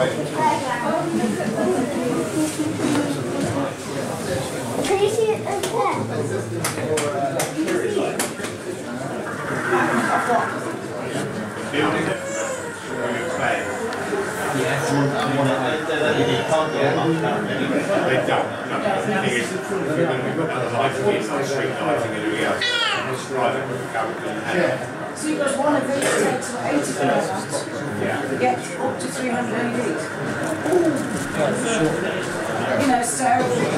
Can you see it there? Yes. So you've got one of these takes 80 kilowatts, get up to 300 LEDs. You know, so...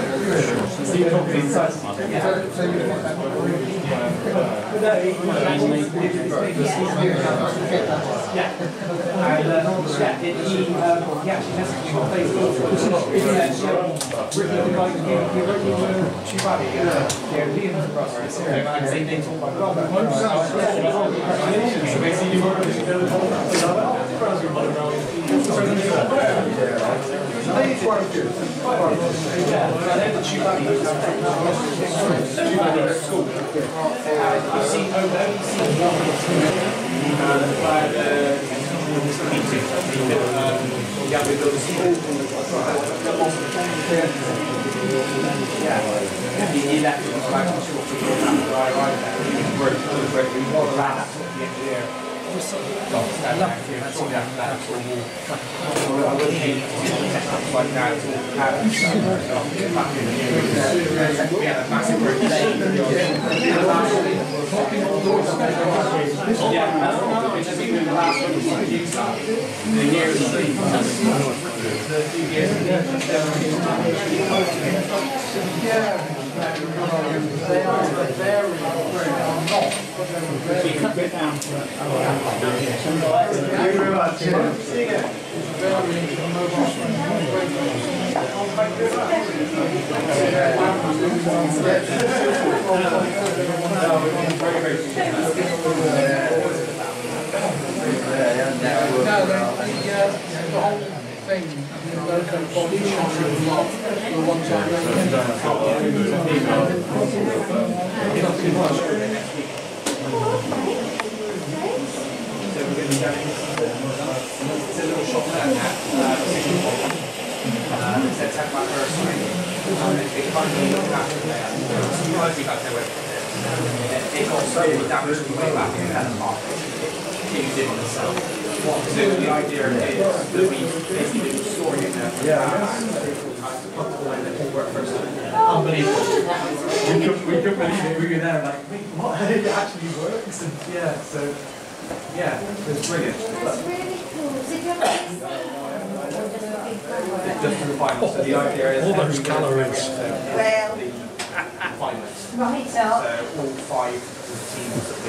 We couldn't believe it. We were there like, what? It actually works. And yeah, so yeah, it was brilliant. That's really cool. Did you have Just for the final. So the idea is all those calories. well, finalists. right So all 5 teams that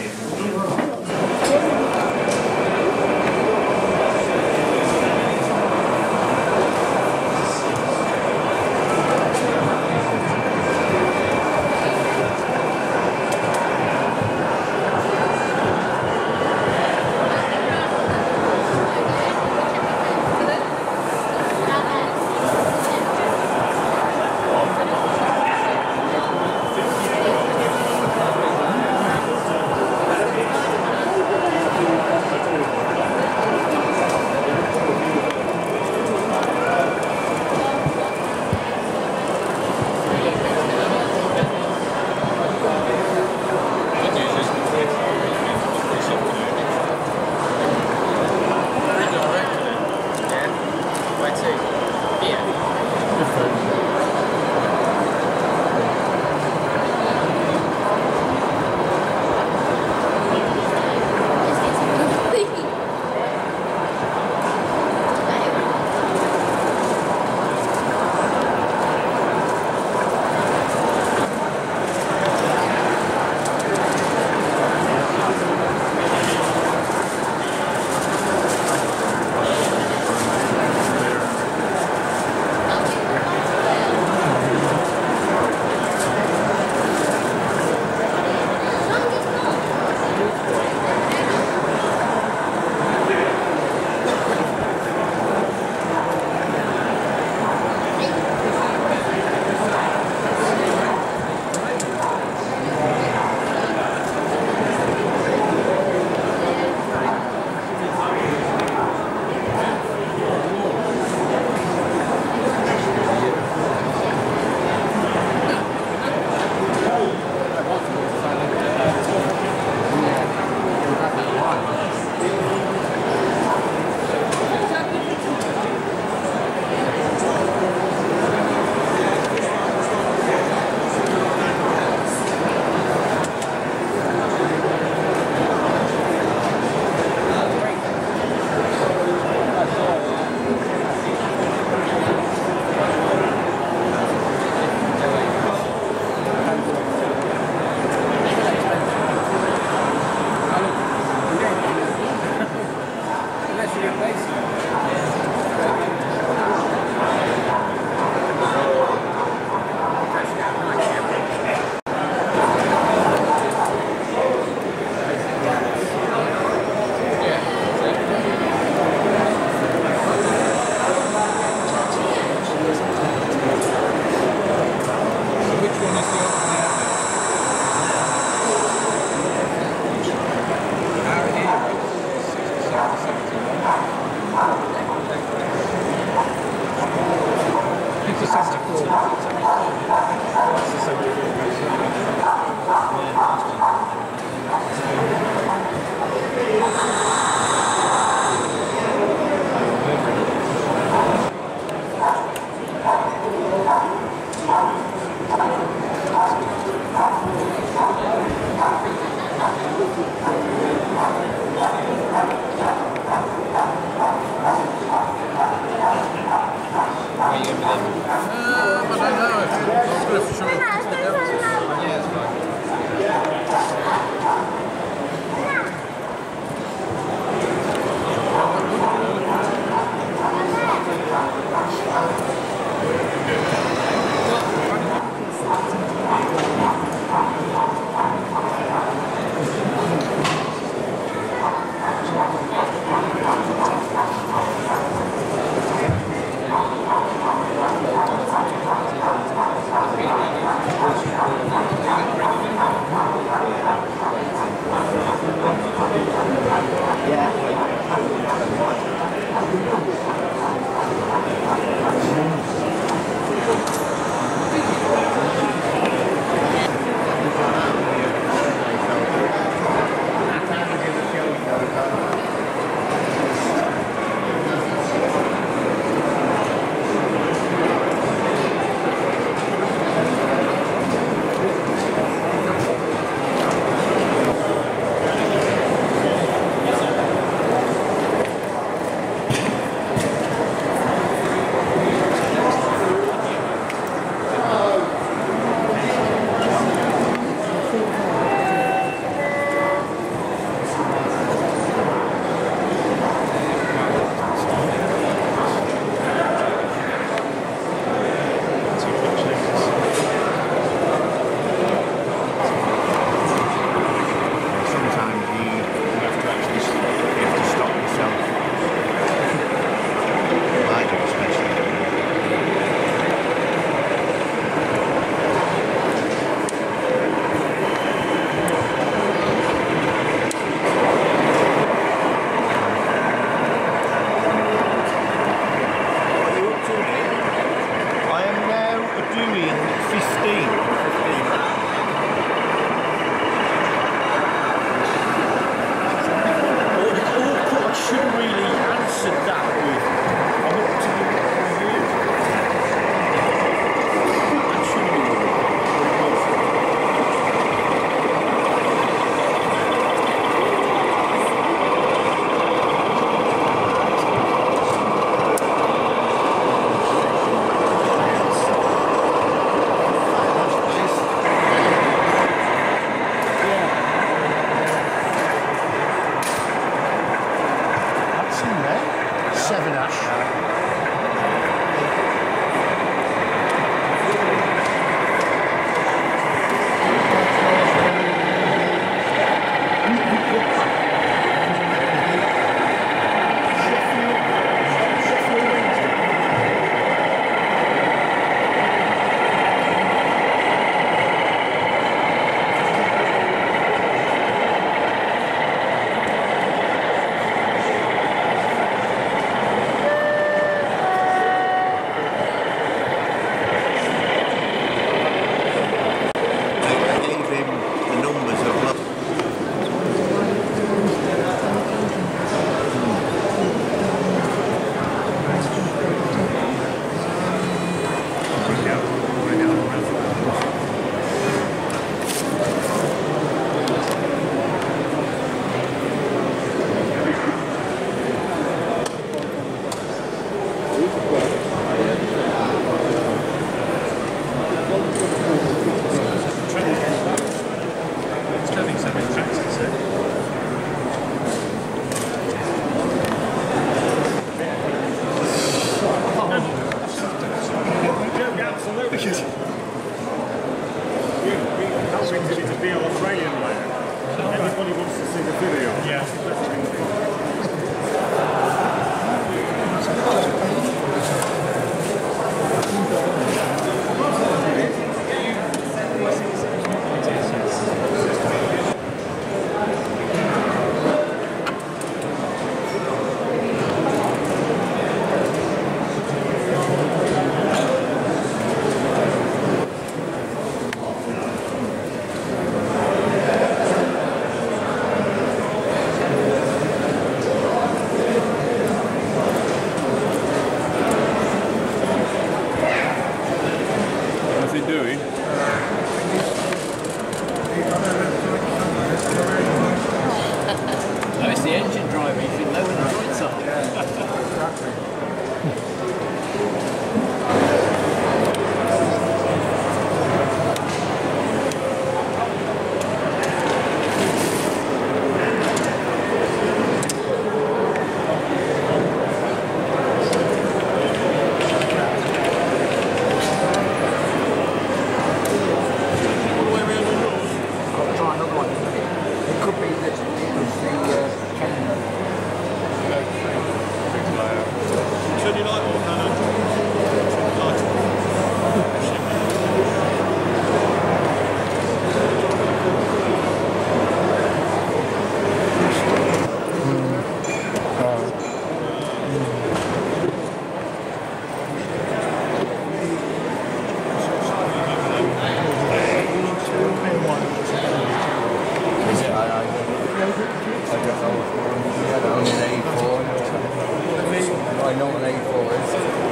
what a 1984 is.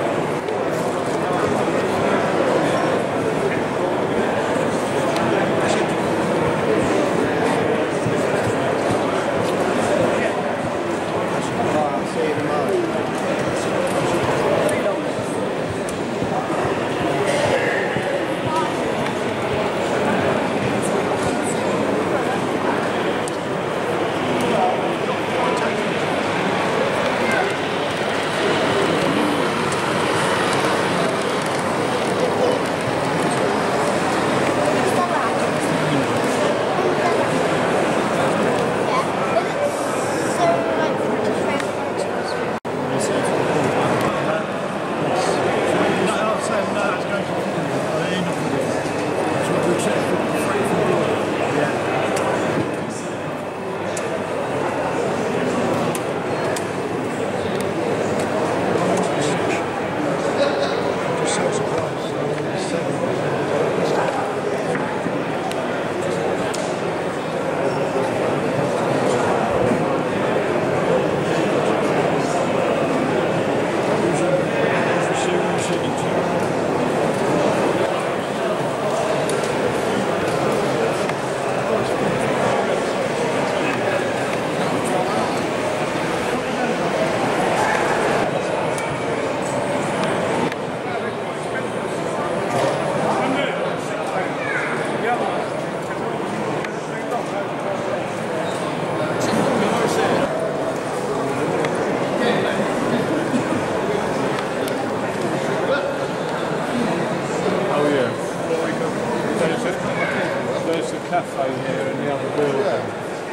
There's a cafe here in the other building.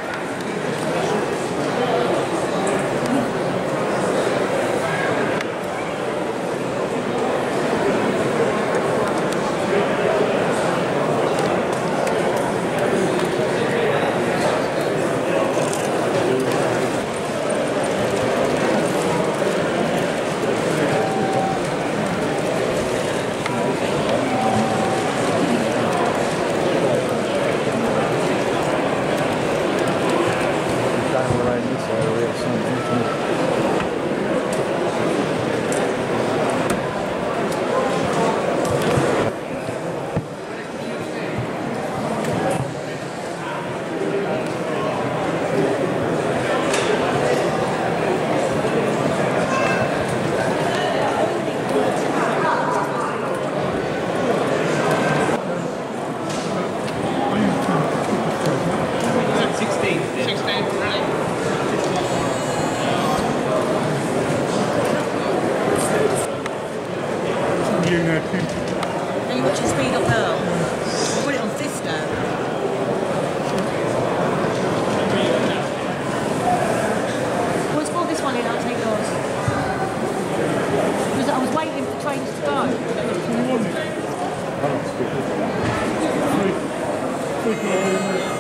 Are you watching Speed Up now? Put it on 50 now. What's for this one in? I'll take yours. Because I was waiting for trains to go.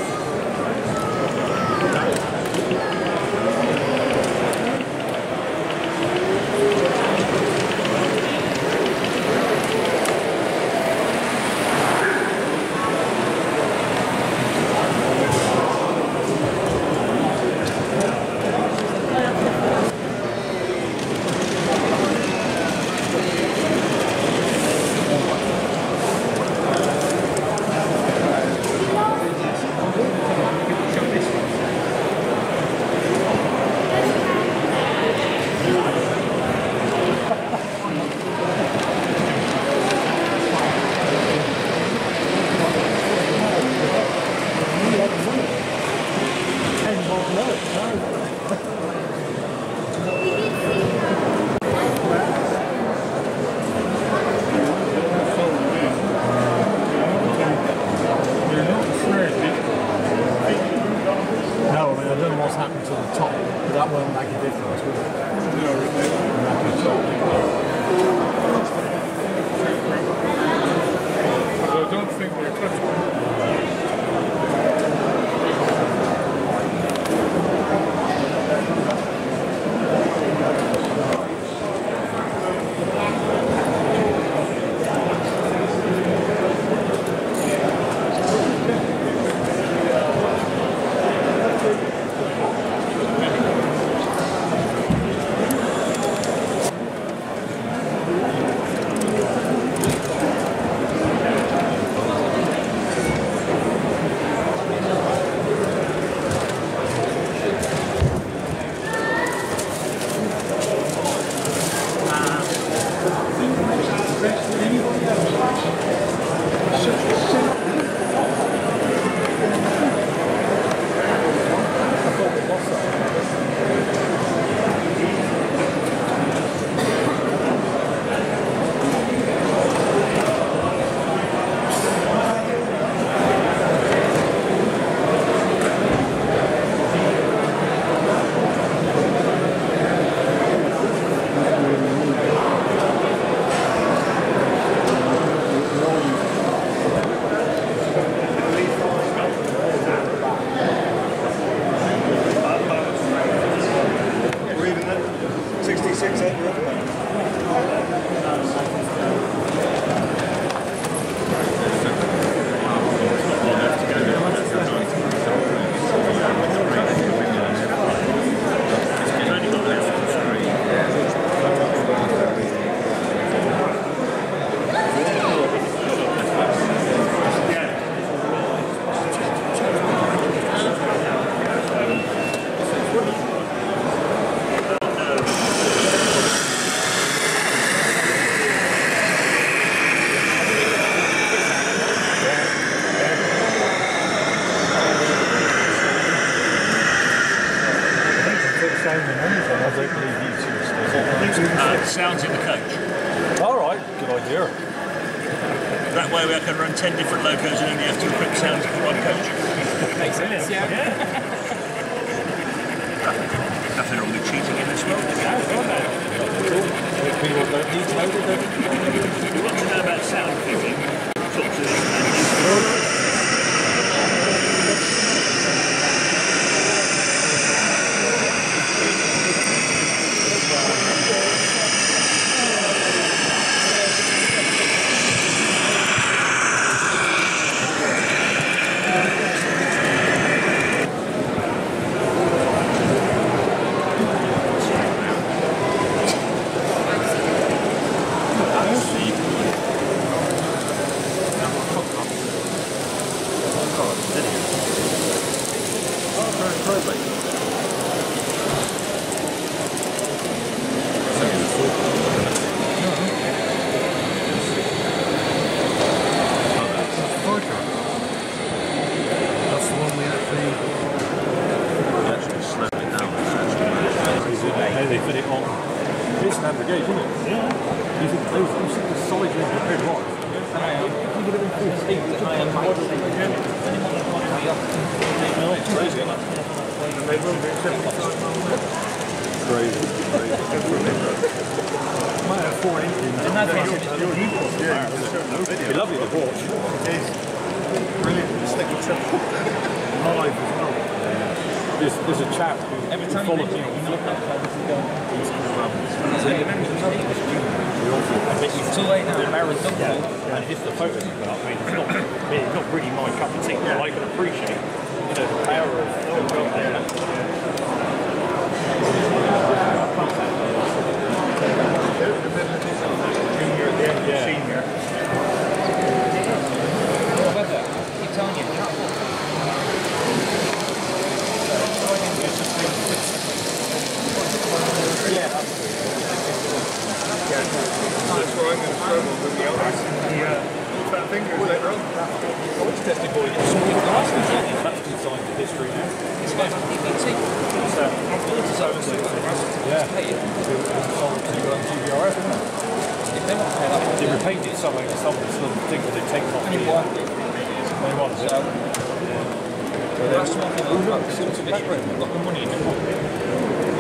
Sounds in the coach. All right, good idea. That way we can run 10 different locos and only have to equip sounds for one coach. Makes sense, yeah. Nothing wrong with cheating in this world. People don't need to know, do they? If you want to know about sound fitting, talk to them. It'd be lovely to watch. It is. Brilliant. Just take a trip. Live as well. There's a chap who followed me on Flipper. It's too late now. And just the photos you put up, I mean, it's not really my cup of tea, but I can appreciate, the power of Senior. Weather. Keep telling you. That's where I'm going to struggle with the others. Fat fingers later on. I was testing for it. That's designed for history now. It's going to DBT. Yeah. Sold to GBRS, isn't it? If they want to pay that, They repainted it somewhere to some of the things that they've taken off. 21, is it? the last one for the back, so it's a bit we've got the money in it.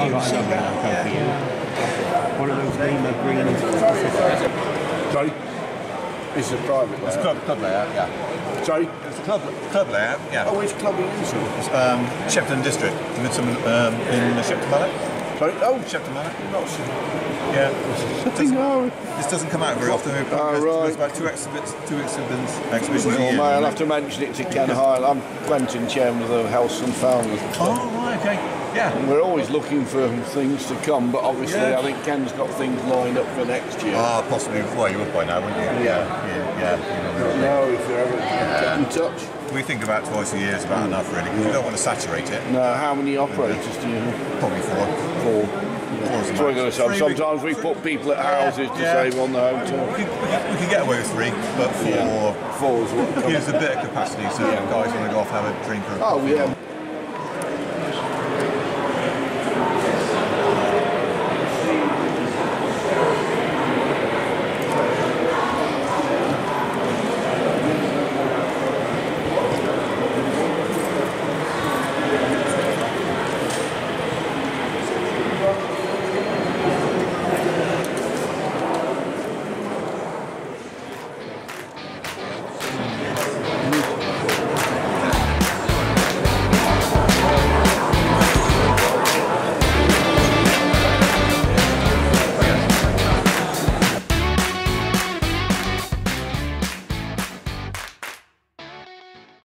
One of those Lima greens. Sorry? This is a private It's layout. club layout, yeah. Sorry? It's a club layout, yeah. Oh, which club are you in? Shepton District, in Shepton Mallet. Sorry? Oh, Shepton Mallet. not sure. Yeah. No. This doesn't come out very often. There's right. about two exhibitions a Well, year. mate, I'll have to mention it to Ken Hyle. I'm Quentin, chairman of the House and Founders Club. Oh, right, okay. Yeah. And we're always looking for things to come, but obviously I think Ken's got things lined up for next year. Ah, possibly. Well, you would by now, wouldn't you? Yeah. Yeah. No, if you ever get in touch. We think about twice a year is about enough, really, because we don't want to saturate it. No, how many operators do you have? Probably 4. 4. Four's the So we're max. going to say, 3 sometimes we put people at houses to save on the hotel. We could get away with 3, but 4 4 is what gives a bit of capacity, so guys want to go off have a drink or a Oh, coffee. yeah.